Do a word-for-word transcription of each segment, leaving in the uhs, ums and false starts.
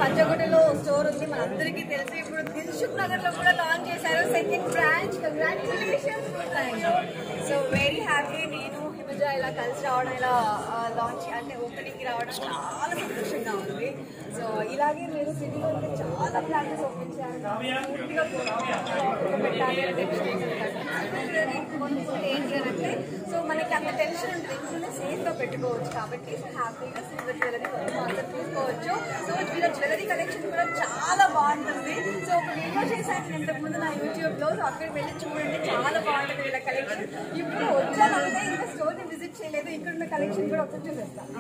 పంజాగుట్టలో store ఉంది, మనందరికీ తెలిసి. ఇప్పుడు దిల్సుఖ్ నగర్ లో కూడా లాంచ్ చేశారు second branch. Congratulations. So very happy. నేను హిమజ ఇలా కలిసి రావడం, ఇలా లాంచ్ అంటే ఓపెనింగ్ రావడం చాలా సంతోషంగా ఉంది. సో ఇలాగే మీరు సిటీలో చాలా బ్రాంచెస్ ఓపెన్ చేయాలి, పెట్టాలి అని ఏంటి అని అంటే సో మనకి అంత టెన్షన్ ఉంటుంది, ఇంట్లోనే సేఫ్ గా పెట్టుకోవచ్చు. కాబట్టి హ్యాపీగా సిల్వర్ జ్యువెలరీ మాత్రం తీసుకోవచ్చు. సో వీళ్ళ జ్యువెలరీ కలెక్షన్ కూడా చాలా బాగుంటుంది. సో ఒక వీడియో చేశాను ఇంతకు ముందు నా యూట్యూబ్ లో, సో అక్కడ వెళ్ళి చూడండి, చాలా బాగుంటుంది వీళ్ళ కలెక్షన్. ఇప్పుడు వచ్చానంటే ఇంకా స్టోర్ ని విజిట్ చేయలేదు, ఇక్కడ ఉన్న కలెక్షన్ కూడా ఒకసారి చూపిస్తాను.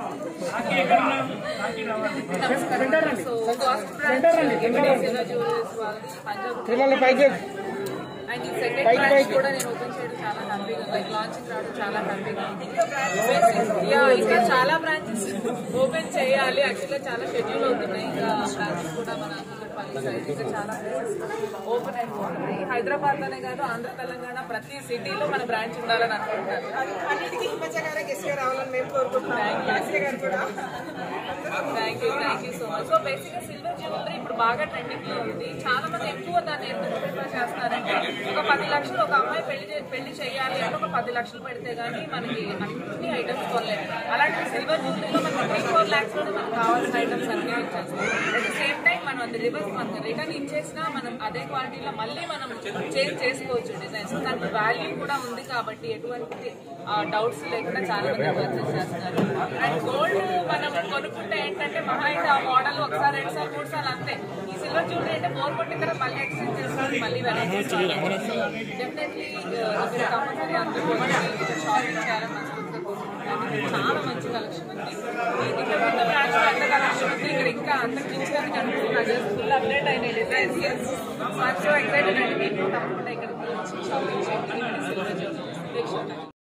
అండ్ ఈ సెకండ్ బ్రాంచ్ కూడా నేను ఓపెన్ చేయడం చాలా హ్యాపీగా, లైక్ లాంచింగ్ రావడం చాలా హ్యాపీగా. యా ఇంకా చాలా బ్రాంచెస్ ఓపెన్ చేయాలి. యాక్చువల్గా చాలా షెడ్యూల్ అవుతున్నాయి ఇంకా బ్రాంచెస్ కూడా మన పల్లి సైడ్ ఇంకా చాలా ఓపెన్ అయిపోతున్నాయి. హైదరాబాద్ లోనే కాదు, ఆంధ్ర తెలంగాణ ప్రతి సిటీలో మన బ్రాంచ్ ఉండాలని అనుకుంటున్నాను. Thank you thank you so much. So basic గా సిల్వర్ జ్యువెలరీ ఇప్పుడు బాగా ట్రెండింగ్ లో ఉంది. చాలా మంది ఎక్కువ దాన్ని ఎందుకు ప్రిఫర్ చేస్తారంటే ఒక పది లక్షలు ఒక అమ్మాయి పెళ్లి పెళ్లి చేయాలి అంటే ఒక పది లక్షలు పెడితే గానీ మనకి అన్ని ఐటమ్స్ కొనలేదు. అలాంటి సిల్వర్ జ్యువెలరీలో మనకి త్రీ ఫోర్ ల్యాక్స్ లోనే మనకు కావాల్సిన ఐటమ్స్ అన్ని ఇచ్చేస్తాం. అట్ ద సేమ్ టైం మనం అది రివర్స్ మనకి రిటర్న్ ఇచ్చేసినా మనం అదే క్వాలిటీలో మళ్ళీ మనం చేంజ్ చేసుకోవచ్చు డిజైన్స్. దానికి వాల్యూ కూడా ఉంది కాబట్టి ఎటువంటి డౌట్స్ లేకుండా చాలా మంది పర్చేస్ చేస్తున్నారు. అండ్ గోల్డ్ మనం కొనుక్కుంటే ఏంటంటే మహా అయితే ఆ మోడల్ ఒకసారి రెండు సార్లు మూడు సార్లు అంతే. ఈ సిల్వర్ జ్యువెలరీ అంటే బోర్ కొట్టిన తర్వాత మళ్ళీ ఎక్స్చేంజ్ చేసుకొని మళ్ళీ వెరైటీస్ డెఫినెట్లీ కంపల్సరీ అందరూ షాపింగ్ చేయాలని మనస్ఫూర్తిగా కోరుకుంటున్నాను. చాలా మంచి కలెక్షన్ ఉంది. ఇంకా కొత్త బ్రాంచ్ పెద్ద కలెక్షన్ ఉంది. ఇక్కడ ఇంకా అంతకు మించిగా కనిపిస్తున్నా ఫుల్ అప్డేట్ అయిన డిజైన్స్. సో ఎక్సైటెడ్ అండి. మీకు తప్పకుండా ఇక్కడ షాపింగ్ చేయండి. Silver jewellery.